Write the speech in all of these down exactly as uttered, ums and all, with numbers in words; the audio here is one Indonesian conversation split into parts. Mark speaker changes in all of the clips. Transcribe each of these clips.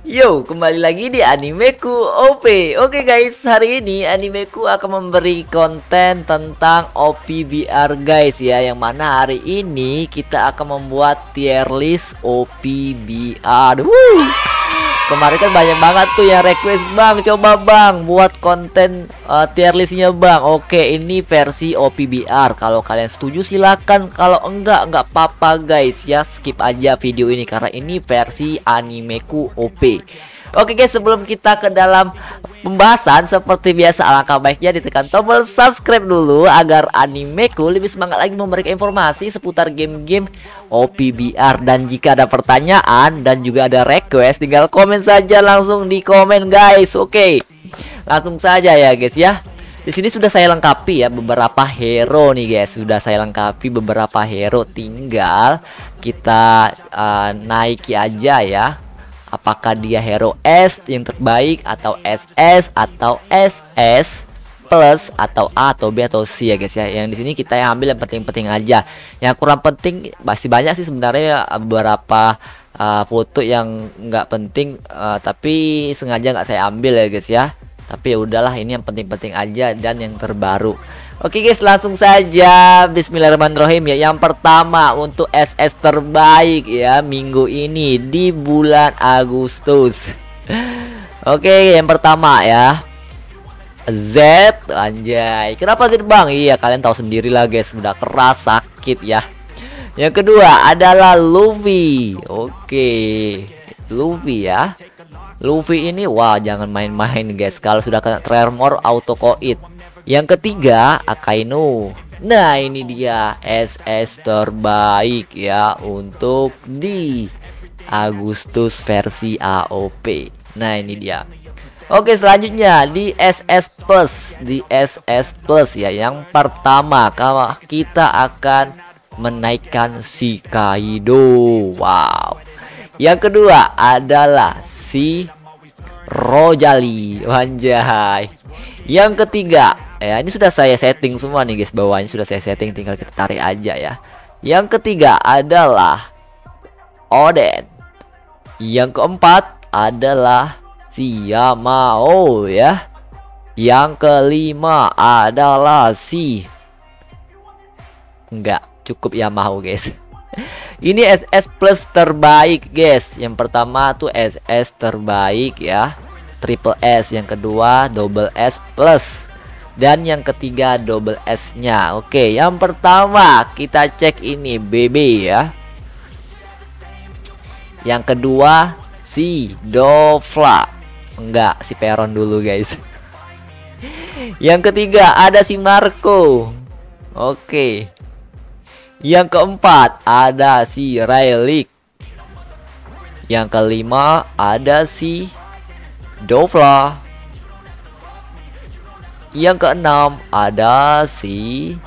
Speaker 1: Yo, kembali lagi di Animeku O P. Oke guys, hari ini Animeku akan memberi konten tentang O P B R guys ya. Yang mana hari ini kita akan membuat tier list O P B R. Woo! Kemarin kan banyak banget tuh yang request, Bang, coba Bang buat konten uh, tier listnya Bang. Oke, ini versi O P B R. Kalau kalian setuju silakan, kalau enggak enggak apa-apa guys ya. Skip aja video ini karena ini versi Animeku O P. Oke guys, sebelum kita ke dalam pembahasan, seperti biasa alangkah baiknya ditekan tombol subscribe dulu agar Animeku lebih semangat lagi memberikan informasi seputar game-game O P B R. Dan jika ada pertanyaan dan juga ada request, tinggal komen saja langsung di komen guys. Oke, langsung saja ya guys ya. Di sini sudah saya lengkapi ya beberapa hero nih guys. Sudah saya lengkapi beberapa hero, tinggal kita uh, naiki aja ya. Apakah dia hero S yang terbaik atau S S atau S S plus atau A atau B atau C ya guys ya. Yang di sini kita yang ambil yang penting-penting aja. Yang kurang penting masih banyak sih sebenarnya, beberapa uh, foto yang nggak penting uh, tapi sengaja nggak saya ambil ya guys ya. Tapi ya udahlah, ini yang penting-penting aja dan yang terbaru. Oke guys, langsung saja bismillahirrahmanirrahim ya. Yang pertama untuk S S terbaik ya minggu ini di bulan Agustus. Oke, yang pertama ya Z, anjay. Kenapa Z Bang? Iya, kalian tahu sendiri lah guys, udah keras sakit ya. Yang kedua adalah Luffy. Oke, Luffy ya. Luffy ini wah jangan main-main guys, kalau sudah kena tremor auto koit. Yang ketiga Akainu. Nah ini dia S S terbaik ya untuk di Agustus versi A O P. Nah ini dia. Oke, selanjutnya di S S Plus. Di S S Plus ya, yang pertama kalau kita akan menaikkan si Kaido. Wow. Yang kedua adalah si Rojali, anjay. Yang ketiga ya, ini sudah saya setting semua nih guys, bawahnya sudah saya setting, tinggal kita tarik aja ya. Yang ketiga adalah Oden. Yang keempat adalah si Yamao ya. Yang kelima adalah si enggak, cukup Yamao guys. Ini S S plus terbaik guys. Yang pertama tuh S S terbaik ya, triple S. Yang kedua double S plus. Dan yang ketiga double S nya. Oke, yang pertama kita cek ini B B ya. Yang kedua si Dofla. Enggak, si Peron dulu guys. Yang ketiga ada si Marco. Oke. Yang keempat ada si Rayleigh. Yang kelima ada si Dofla. Yang keenam ada si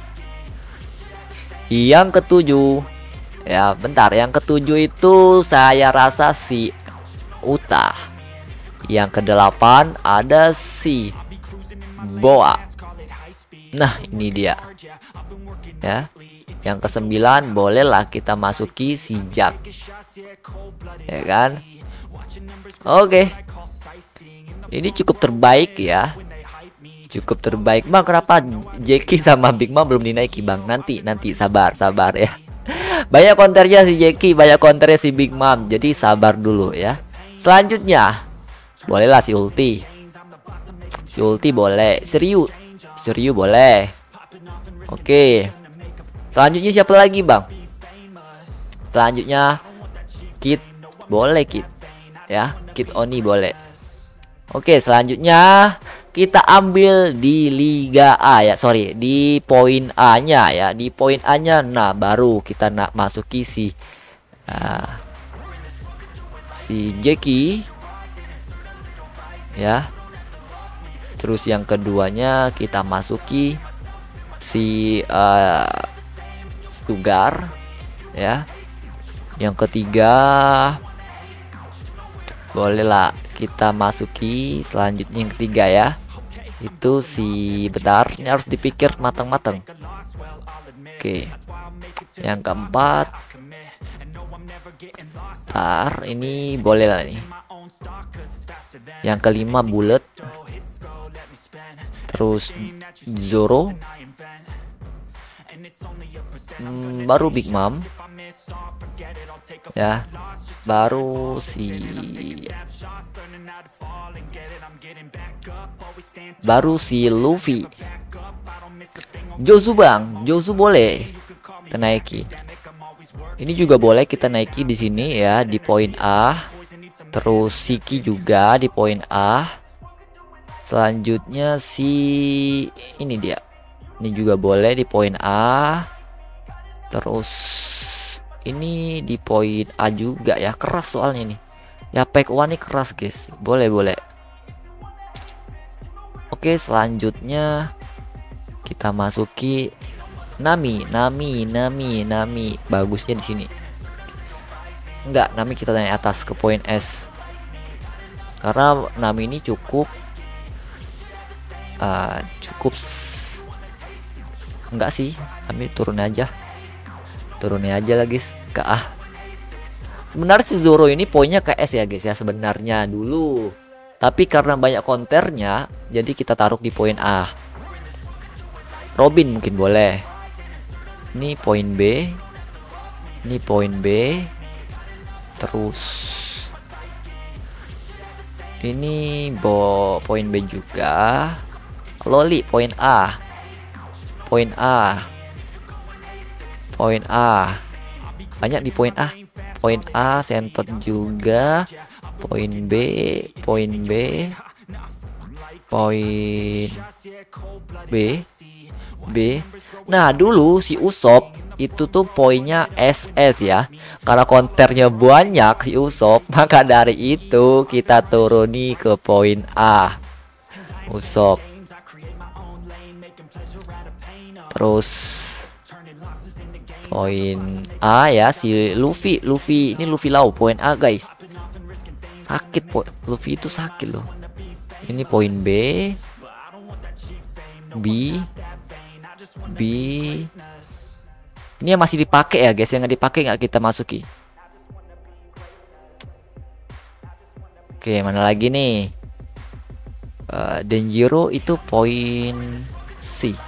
Speaker 1: Yang ketujuh ya, bentar, yang ketujuh itu saya rasa si Uta. Yang kedelapan ada si Boa. Nah ini dia ya. Yang kesembilan bolehlah kita masuki si Jack, ya kan? Oke, ini cukup terbaik ya, cukup terbaik Bang. Kenapa Jackie sama Big Mom belum dinaiki Bang? Nanti nanti sabar sabar ya. Banyak konternya si Jackie, banyak konternya si Big Mom, jadi sabar dulu ya. Selanjutnya bolehlah si Ulti, si Ulti boleh, Serius, Serius boleh. Oke. Selanjutnya siapa lagi Bang? Selanjutnya Kid, boleh Kid ya, Kid Oni boleh. Oke, selanjutnya kita ambil di Liga A ya, sorry di poin A nya ya, di poin A nya. Nah baru kita nak masuki si uh, si Jackie ya. Terus yang keduanya kita masuki si uh, Sugar ya. Yang ketiga bolehlah kita masuki selanjutnya yang ketiga ya, itu si, bentar, ini harus dipikir matang-matang. Oke, yang keempat, bentar, ini boleh lah nih. Yang kelima Bullet. Terus Zoro. Hmm, baru Big Mom. Ya, baru si baru si Luffy. Jozu bang, Jozu boleh kita naiki. Ini juga boleh kita naiki di sini ya, di poin A. Terus Shiki juga di poin A. Selanjutnya si ini dia. Ini juga boleh di poin A. Terus ini di poin A juga ya, keras soalnya nih. Ya pack one nih keras guys. Boleh boleh. Oke, selanjutnya kita masuki Nami, Nami, Nami, Nami. Bagusnya di sini. Enggak, Nami kita naik atas ke poin S. Karena Nami ini cukup uh, cukup enggak sih, kami turun aja. Turunnya aja lah guys ke A. Sebenarnya si Zoro ini poinnya ke S ya guys ya sebenarnya dulu. Tapi karena banyak counternya, jadi kita taruh di poin A. Robin mungkin boleh. Ini poin B. Ini poin B. Terus ini bo poin B juga. Loli poin A. Poin A. Poin A. Banyak di poin A. Poin A, Sentot juga. Poin B, poin B, poin B, B. Nah dulu si Usop itu tuh poinnya S S ya. Karena konternya banyak si Usop, maka dari itu kita turuni ke poin A. Usop. Terus poin A ya si Luffy, Luffy ini Luffy Lau poin A guys. Sakit po Luffy itu sakit loh. Ini poin B, B, B. Ini yang masih dipakai ya guys, yang nggak dipakai nggak kita masuki. Oke, mana lagi nih? Uh, Denjiro itu poin C.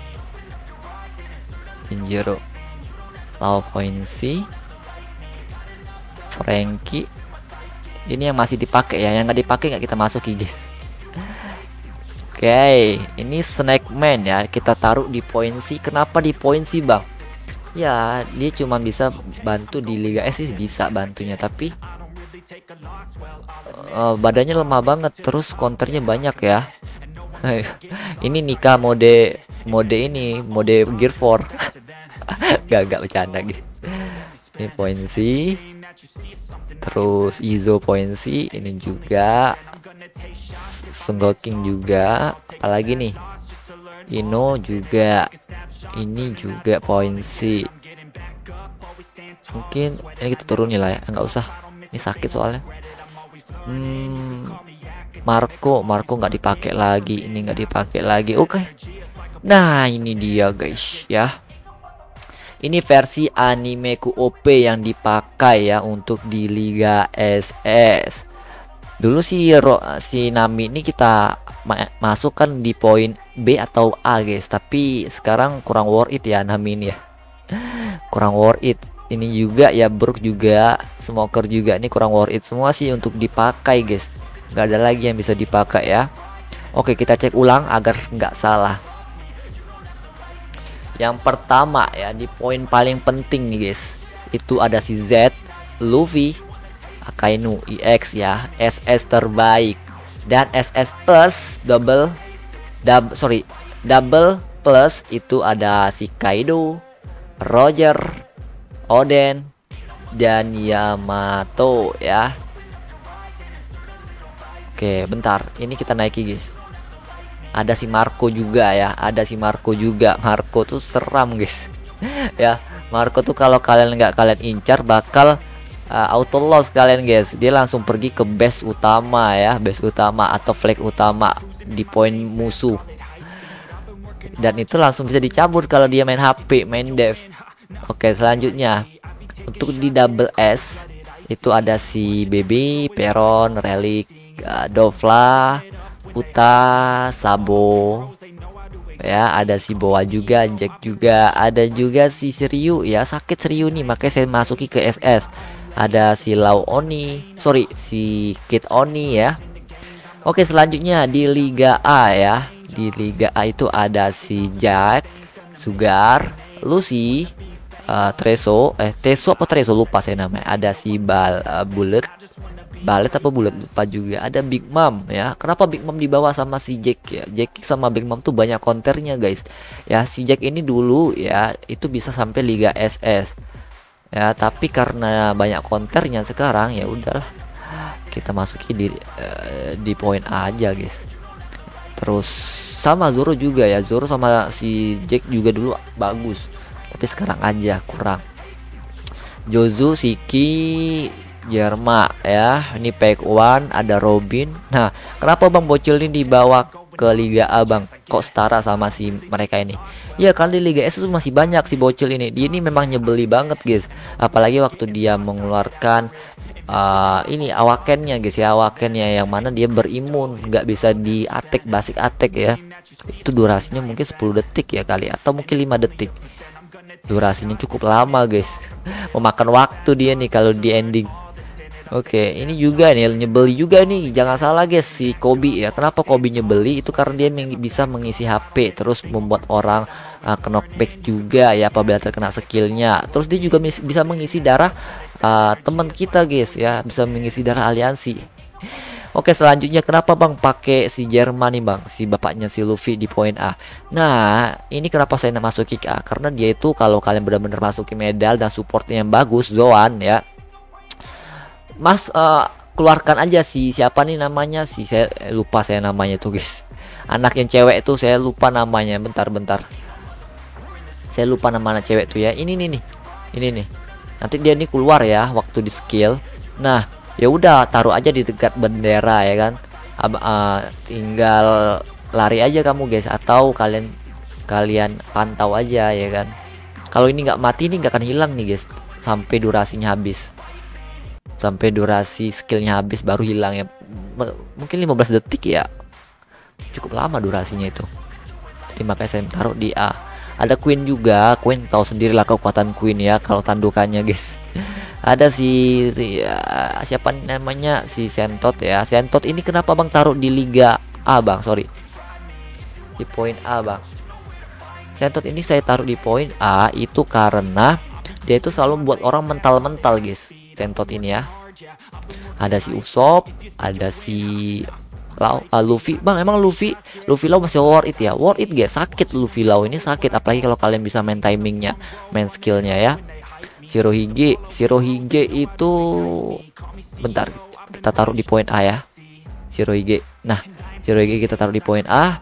Speaker 1: Denjiro, Lau poin C. Franky. Ini yang masih dipakai ya, yang nggak dipakai nggak kita masuki guys. Oke, okay, ini Snackman ya, kita taruh di poin C. Kenapa di poin C bang? Ya, dia cuma bisa bantu di Liga S sih, bisa bantunya, tapi uh, badannya lemah banget, terus counternya banyak ya. Ini nikah mode mode ini, mode Gear four. Gak gak bercanda gitu. Ini poin C. Terus Izo poin C, ini juga Sengoking juga, apalagi nih Ino juga, ini juga poin C. Mungkin ini kita turunin lah ya, nggak usah, ini sakit soalnya. hmm, Marco, Marco nggak dipakai lagi, ini nggak dipakai lagi. Oke, okay. Nah ini dia guys ya. Ini versi animeku O P yang dipakai ya untuk di Liga S S. Dulu si Ro, si Nami ini kita ma masukkan di poin B atau A guys, tapi sekarang kurang worth it ya Nami ini ya. Kurang worth it. Ini juga ya Brook juga, Smoker juga, ini kurang worth it semua sih untuk dipakai guys. Gak ada lagi yang bisa dipakai ya. Oke, kita cek ulang agar nggak salah. Yang pertama ya, di poin paling penting nih guys, itu ada si Z, Luffy, Akainu, E X ya, S S terbaik, dan S S plus double, dub, sorry, double plus itu ada si Kaido, Roger, Oden, dan Yamato ya. Oke, bentar, ini kita naiki guys. Ada si Marco juga ya, ada si Marco juga. Marco tuh seram guys. Ya, Marco tuh kalau kalian nggak kalian incar bakal uh, auto loss kalian guys. Dia langsung pergi ke base utama ya, base utama atau flag utama di poin musuh. Dan itu langsung bisa dicabut kalau dia main H P, main dev. Oke, selanjutnya untuk di double S itu ada si Baby, Peron, Relic, uh, Dofla, Uta, Sabo. Ya, ada si Boa juga, Jack juga, ada juga si Seriu ya, sakit Seriu nih, makanya saya masuki ke S S. Ada si Lau Oni, sorry, si Kid Oni ya. Oke, selanjutnya di Liga A ya. Di Liga A itu ada si Jack, Sugar, Lucy, uh, Treso, eh Teso apa Treso lupa saya namanya. Ada si Bal, uh, Bullet, Balet apa Bullet lupa juga. Ada Big Mom ya. Kenapa Big Mom dibawa sama si Jack ya? Jack sama Big Mom tuh banyak counternya guys. Ya si Jack ini dulu ya itu bisa sampai Liga S S. Ya tapi karena banyak counternya sekarang ya udahlah. Kita masuki di uh, di poin A aja guys. Terus sama Zoro juga ya. Zoro sama si Jack juga dulu bagus. Tapi sekarang aja kurang. Jozu, Siki, Jerma ya, ini pack one, ada Robin. Nah, kenapa Bang Bocil ini dibawa ke Liga A Bang? Kok setara sama si mereka ini? Ya kan di Liga S itu masih banyak si Bocil ini. Dia ini memang nyebeli banget guys. Apalagi waktu dia mengeluarkan uh, ini awakennya guys ya, awakennya yang mana dia berimun, nggak bisa di attack basic attack ya. Itu durasinya mungkin sepuluh detik ya kali, atau mungkin lima detik. Durasinya cukup lama guys. Memakan waktu dia nih kalau di ending. Oke, ini juga nih nyebeli juga nih. Jangan salah guys, si Kobe ya. Kenapa Kobe nyebeli? Itu karena dia meng bisa mengisi H P, terus membuat orang uh, knockback juga ya apabila terkena skillnya. Terus dia juga bisa mengisi darah uh, teman kita guys ya, bisa mengisi darah aliansi. Oke, selanjutnya kenapa Bang pakai si Jerman nih Bang, si bapaknya si Luffy di poin A. Nah, ini kenapa saya masuki A? Karena dia itu kalau kalian benar-benar masuki medal dan supportnya yang bagus, Zoan ya. Mas uh, keluarkan aja si siapa nih namanya, si saya lupa saya namanya tuh guys. Anak yang cewek itu saya lupa namanya. Bentar-bentar. Saya lupa nama anak cewek tuh ya. Ini nih nih. Ini nih. Nanti dia nih keluar ya waktu di skill. Nah, ya udah taruh aja di dekat bendera ya kan. Ab uh, tinggal lari aja kamu guys, atau kalian kalian pantau aja ya kan. Kalau ini nggak mati ini nggak akan hilang nih guys sampai durasinya habis. Sampai durasi skillnya habis baru hilang ya. M mungkin lima belas detik ya. Cukup lama durasinya itu. Jadi makanya saya taruh di A. Ada Queen juga. Queen tahu sendirilah kekuatan Queen ya kalau tandukannya guys. Ada si, si ya, siapa namanya, si Sentot ya. Sentot ini kenapa Bang taruh di Liga A Bang? Sorry, di poin A Bang. Sentot ini saya taruh di poin A itu karena dia itu selalu buat orang mental-mental guys. Sentot ini ya. Ada si Usopp, ada si Lau, uh, Luffy. Bang, emang Luffy Luffy Lau masih worth it ya? Worth it guys, sakit Luffy Lau ini sakit, apalagi kalau kalian bisa main timingnya, main skillnya ya. Shirohige, Shirohige itu bentar, kita taruh di poin A ya. Shirohige. Nah, Shirohige kita taruh di poin A.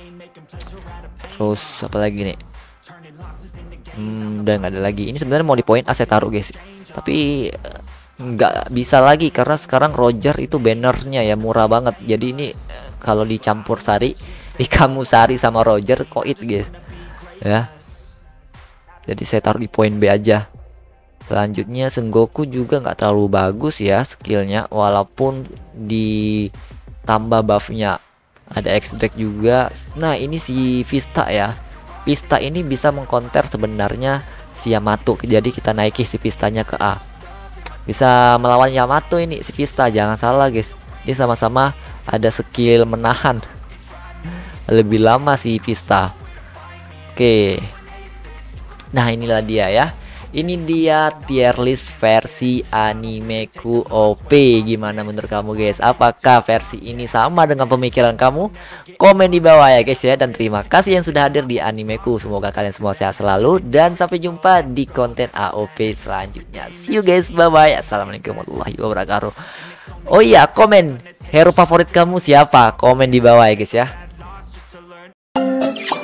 Speaker 1: Terus apa lagi nih? Hmm, udah nggak ada lagi. Ini sebenarnya mau di poin A saya taruh guys. Tapi nggak bisa lagi karena sekarang Roger itu bannernya ya murah banget. Jadi ini kalau dicampur sari, di kamu sari sama Roger koit guys. Ya. Jadi saya taruh di poin B aja. Selanjutnya Sengoku juga nggak terlalu bagus ya skillnya, walaupun ditambah buffnya. Ada X-Drake juga. Nah ini si Vista ya. Vista ini bisa mengcounter sebenarnya si Yamato, jadi kita naiki si Vistanya ke A. Bisa melawan Yamato ini si Vista, jangan salah guys. Dia sama-sama ada skill menahan. Lebih lama si Vista. Oke. Nah inilah dia ya. Ini dia tier list versi Animeku O P. Gimana menurut kamu guys? Apakah versi ini sama dengan pemikiran kamu? Komen di bawah ya guys ya. Dan terima kasih yang sudah hadir di Animeku. Semoga kalian semua sehat selalu. Dan sampai jumpa di konten A O P selanjutnya. See you guys, bye bye. Assalamualaikum warahmatullahi wabarakatuh. Oh iya, komen hero favorit kamu siapa? Komen di bawah ya guys ya.